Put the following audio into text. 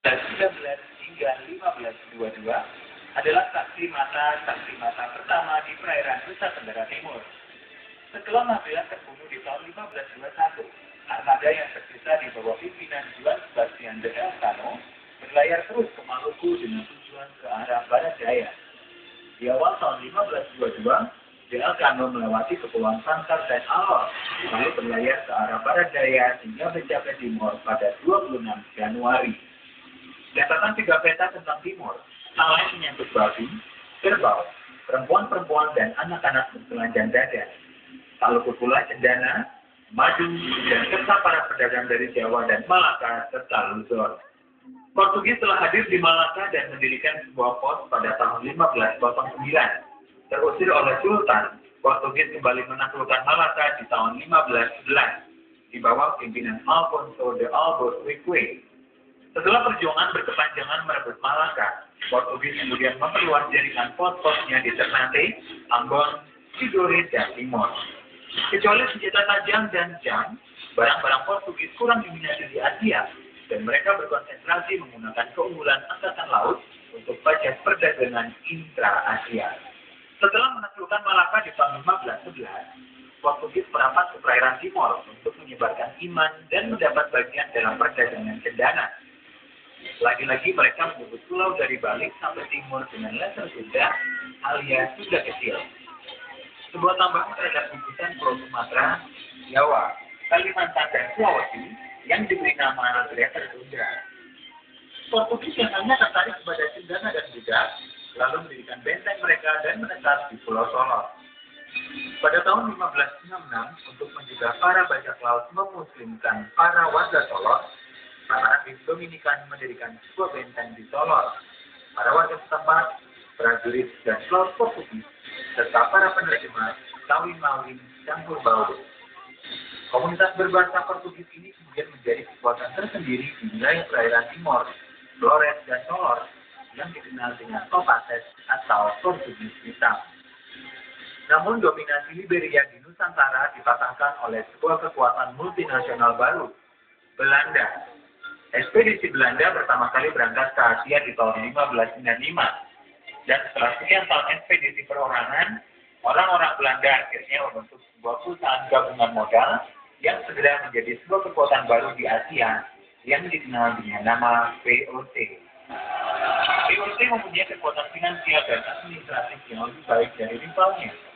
19 hingga 1522 adalah saksi mata pertama di perairan Nusa Tenggara Timur. Setelah Magellan terbunuh di tahun 1521, armada yang tersisa di bawah pimpinan Juan Sebastian de Elcano berlayar terus ke Maluku dengan tujuan ke arah barat daya. Di awal tahun 1522, de Elcano melewati Kepulauan Santar dan Alor, lalu berlayar ke arah barat daya hingga mencapai Timor pada 26 Januari. Catatan 3 peta tentang Timor, hal lain menyangkut babi, kerbau, perempuan-perempuan dan anak-anak bertelanjang dada. Tak luput pula cendana, madu, dan serta para pedagang dari Jawa dan Malaka serta Luzon. Portugis telah hadir di Malaka dan mendirikan sebuah pos pada tahun 1509. Terusir oleh Sultan, Portugis kembali menaklukkan Malaka di tahun 1511 di bawah pimpinan Alfonso de Albuquerque. Setelah perjuangan berkepanjangan merebut Malaka, Portugis kemudian memperluas jaringan pos-posnya di Ternate, Ambon, Tidore, dan Timor. Kecuali senjata tajam dan jam, barang-barang Portugis kurang diminati di Asia, dan mereka berkonsentrasi menggunakan keunggulan angkatan laut untuk pajak perdagangan intra-Asia. Setelah menaklukkan Malaka di tahun 1511, Portugis merapat ke perairan Timor untuk menyebarkan iman dan mendapat bagian dalam perdagangan cendana. Lagi-lagi mereka menyebut pulau dari balik sampai timur dengan letter Sunda alias Sunda kecil. Sebuah tambahan terhadap bungkusan Pulau Sumatera, Jawa, Kalimantan, dan Sulawesi yang diberi nama letter Sunda. Portugis yang hanya tertarik kepada cendana dan budak, lalu mendirikan benteng mereka dan menetap di Pulau Solor. Pada tahun 1566, untuk mencegah para bajak laut memuslimkan para warga Solor, para aktif Dominikan mendirikan sebuah benteng di Solor. Para warga setempat, prajurit, dan pelaut Portugis, serta para penerjemah, kawin-mawin, campur baur. Komunitas berbahasa Portugis ini kemudian menjadi kekuatan tersendiri di wilayah perairan Timor, Flores, dan Solor, yang dikenal dengan Kopasses atau Portugis hitam. Namun dominasi Liberia di Nusantara dipatahkan oleh sebuah kekuatan multinasional baru, Belanda. Ekspedisi Belanda pertama kali berangkat ke Asia di tahun 1595. Dan setelah sekian tahun ekspedisi perorangan, orang-orang Belanda akhirnya membentuk sebuah perusahaan gabungan modal yang segera menjadi sebuah kekuatan baru di Asia yang dikenal dengan nama VOC. VOC mempunyai kekuatan finansial dan administratif yang lebih baik dari rivalnya.